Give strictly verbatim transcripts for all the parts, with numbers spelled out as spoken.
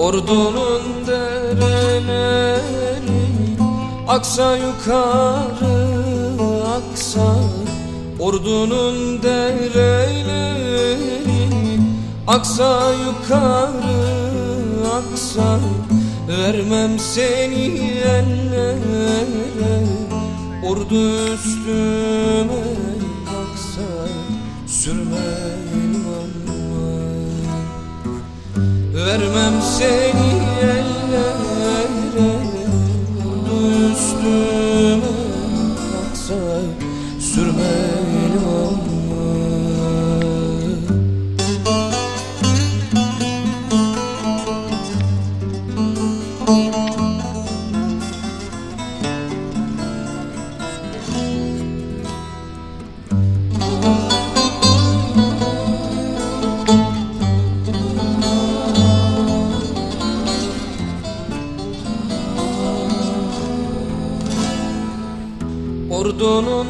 Ordunun dereleri aksa yukarı aksa. Ordunun dereleri aksa yukarı aksa. Vermem seni ellere, ordu üstüme aksa. Sürme limanıma. Vermem seni ellere, ordu üstüme aksa. Sürme limanıma. Ordunun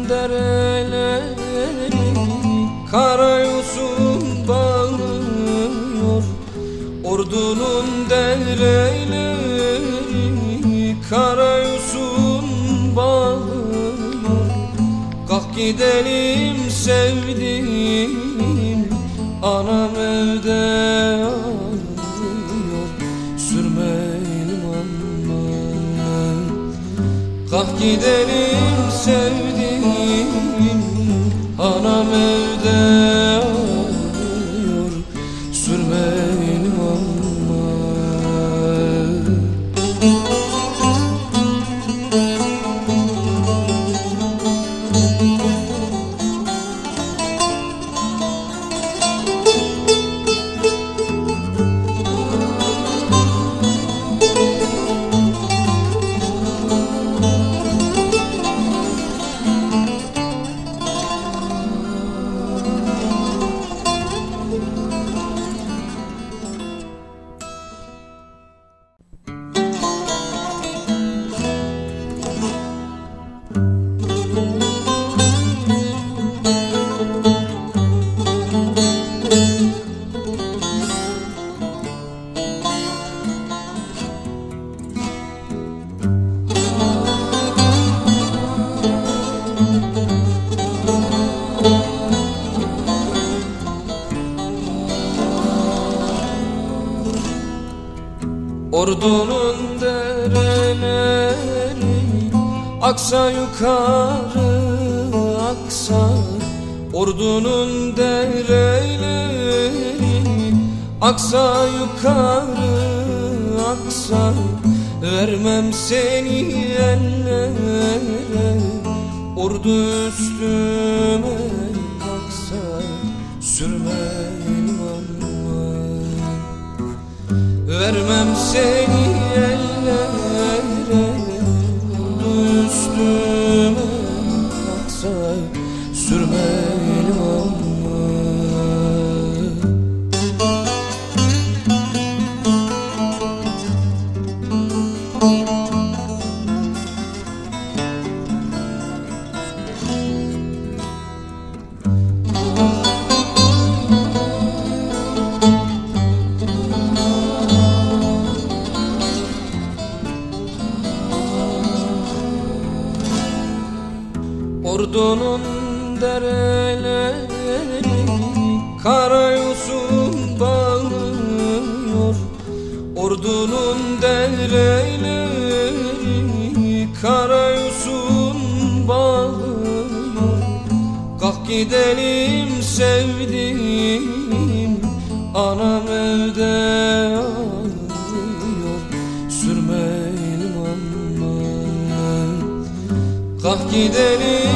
dereleri karayüzün bağlıyor. Ordunun dereleri karayüzün bağlıyor. Kalk gidelim sevdiğim, anam evde ağlıyor. Sürme limanıma. Kalk gidelim sevdiğim, anam evde ağlıyor. Sürme limanıma. Ordunun dereleri aksa yukarı aksa. Ordunun dereleri aksa yukarı aksa. Vermem seni ellere, ordu üstüme aksa. Sürme limanıma. Vermem seni ellere, ordu üstüme aksa. Sürme limanıma. Ordunun dereleri karayüzün bağlıyor. Ordunun dereleri karayüzün bağlıyor. Kalk gidelim sevdiğim, anam evde ağlıyor. Sürme limanıma. Kalk gidelim